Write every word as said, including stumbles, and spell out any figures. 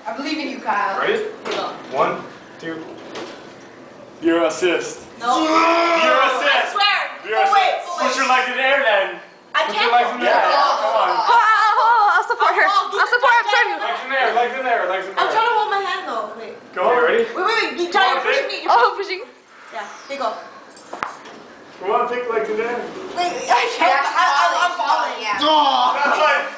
I believe in you, Kyle. Ready? One, two. Your assist. No. Your assist. I swear. Your oh, wait, assist. oh, Put wait. your legs in the air then. I Put can't. your legs in the air. Yeah. Come on. Oh, oh, I'll support her. I'll- I'll I'll support her. I'm sorry. Legs in there, legs in there, legs in there. I'm trying to hold my hand though. Wait. Go on, ready? Wait, wait, wait. You try, you're pushing me. You're Oh, pushing. Yeah, there you go. Come on, take legs in there. Wait, I can't. I, I, I'm falling. Yeah. That's like